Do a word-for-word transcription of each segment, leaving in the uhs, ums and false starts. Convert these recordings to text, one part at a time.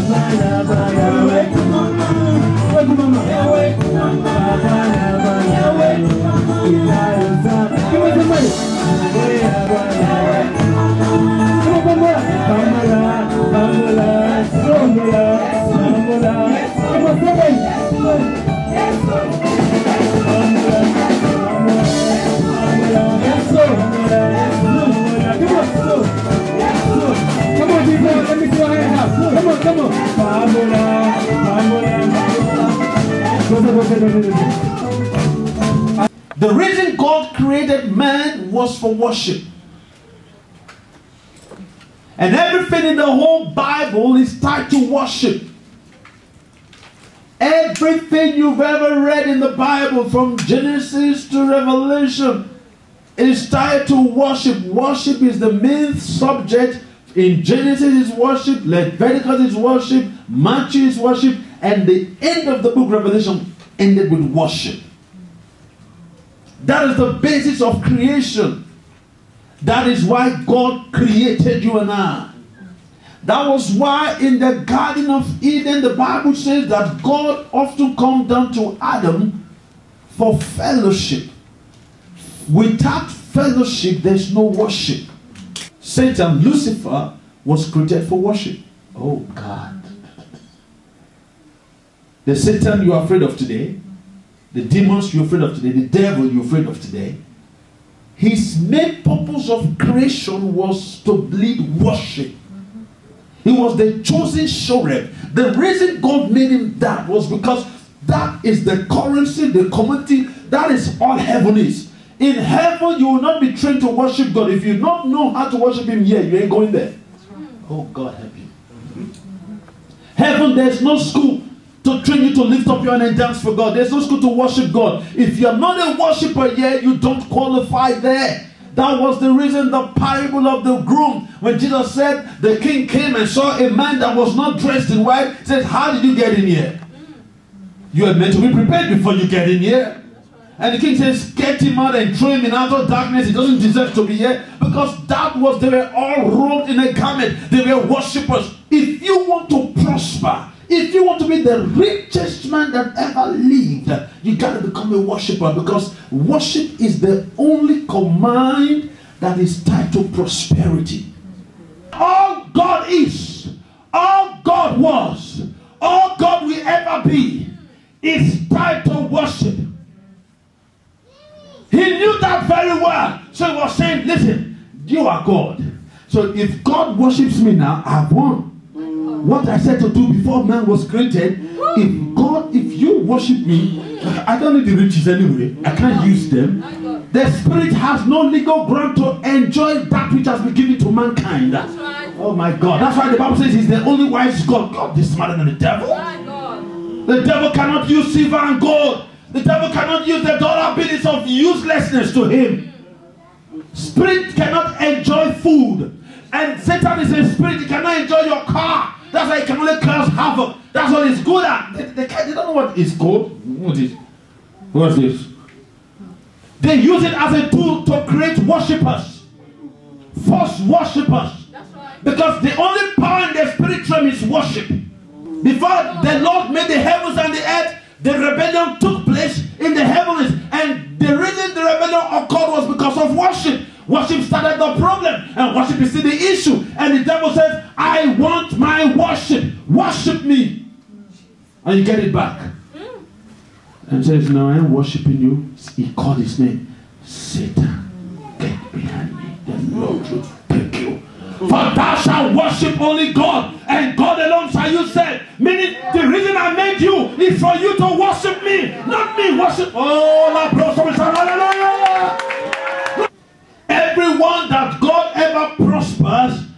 The reason God created man was for worship. And everything in the whole Bible is tied to worship. Everything you've ever read in the Bible, from Genesis to Revelation, is tied to worship. Worship is the main subject. In Genesis is worship, Leviticus is worship, Matthew is worship, and the end of the book Revelation ended with worship. That is the basis of creation. That is why God created you and I. That was why in the Garden of Eden, the Bible says that God often comes down to Adam for fellowship. Without fellowship, there's no worship. Satan, Lucifer, was created for worship. Oh God. The Satan you're afraid of today, the demons you're afraid of today, the devil you're afraid of today, his main purpose of creation was to lead worship. He was the chosen cherub. The reason God made him that was because that is the currency, the commodity, that is all heaven is. In heaven, you will not be trained to worship God. If you don't know how to worship him here, you ain't going there. Oh, God help you. Heaven, there's no school to train you to lift up your hand and dance for God. There's no school to worship God. If you're not a worshiper yet, you don't qualify there. That was the reason the parable of the groom, when Jesus said the king came and saw a man that was not dressed in white, said, how did you get in here? You are meant to be prepared before you get in here. And the king says, get him out and throw him in outer darkness. He doesn't deserve to be here. Because that was, they were all robed in a garment. They were worshippers. If you want to prosper, if you want to be the richest man that ever lived, you got to become a worshipper, because worship is the only command that is tied to prosperity. All God is, all God was, all God will ever be is tied to worship. He knew that very well. So he was saying, listen, you are God. So if God worships me now, I've won. What I said to do before man was created, if God, if you worship me, I don't need the riches anyway. I can't use them. The spirit has no legal ground to enjoy that which has been given to mankind. Oh my God. That's why the Bible says he's the only wise God. God is smarter than the devil. The devil cannot use silver and gold. The devil cannot use the dollar bills of uselessness to him. Spirit cannot enjoy food. And Satan is a spirit. He cannot enjoy your car. That's why he can only cause havoc. That's what he's good at. They, they, they don't know what it's called. What is What's this? They use it as a tool to create worshippers. False worshippers. Because the only power in the spirit realm is worship. Before the Lord made the heavens and the earth, the rebellion took place in the heavens. And the reason the rebellion occurred was because of worship. Worship started the problem, and worship is still the issue. And the devil says, I want my worship. Worship me. And you get it back. And says, no, I am worshiping you. He called his name. Satan, get behind me. The Lord will take you. For thou shalt worship only God, and God alone shall you serve. Meaning, the reason I made you is for you to worship me, not me worship. Oh, la hallelujah. Everyone that God ever prospers,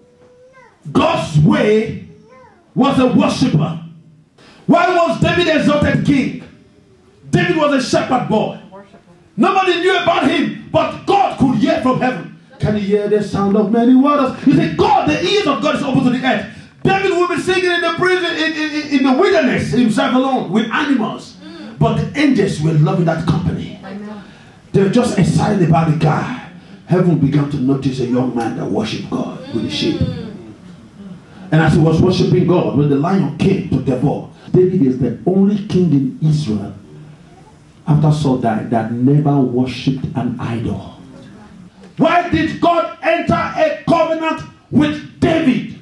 God's way, was a worshiper. Why was David exalted king? David was a shepherd boy. Nobody knew about him, but God could hear from heaven. Can you hear the sound of many waters? You say, God, the ears of God is open to the earth. David will be singing in the prison, in, in, in the wilderness, himself alone, with animals. But the angels were loving that company. They were just excited about the guy. Heaven began to notice a young man that worshiped God with the sheep. And as he was worshiping God, when the lion came to devour, David is the only king in Israel after Saul died that never worshipped an idol. Why did God enter a covenant with David?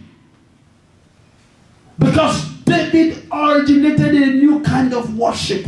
Because David originated a new kind of worship.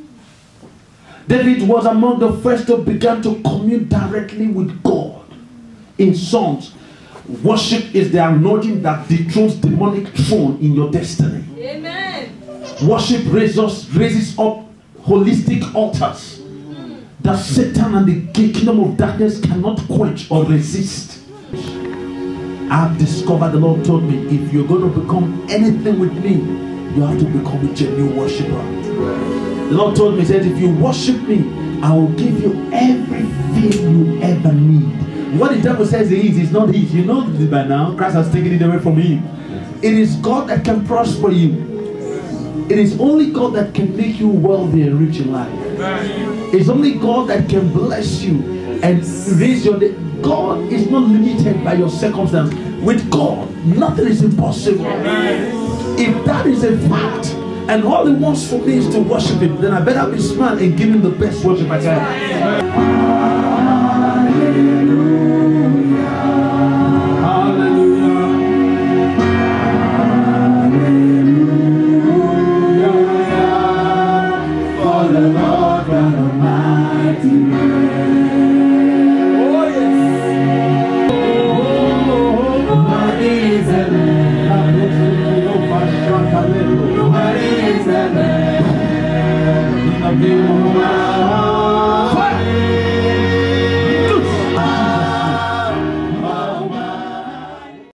David was among the first who began to commune directly with God in songs. Worship is the anointing that dethrones demonic throne in your destiny. Amen. Worship raises, raises up holistic altars mm. that Satan and the kingdom of darkness cannot quench or resist. I've discovered, the Lord told me, if you're going to become anything with me, you have to become a genuine worshiper. The Lord told me, he said, if you worship me, I will give you everything you ever need. What the devil says he is, is not his. You know this by now. Christ has taken it away from him. It is God that can prosper you. It is only God that can make you wealthy and rich in life. It's only God that can bless you and raise your day. God is not limited by your circumstance. With God, nothing is impossible. If that is a fact, and all he wants for me is to worship him, then I better be smart and give him the best worship I can. Oh, yes. Oh, oh, oh, oh, oh, oh,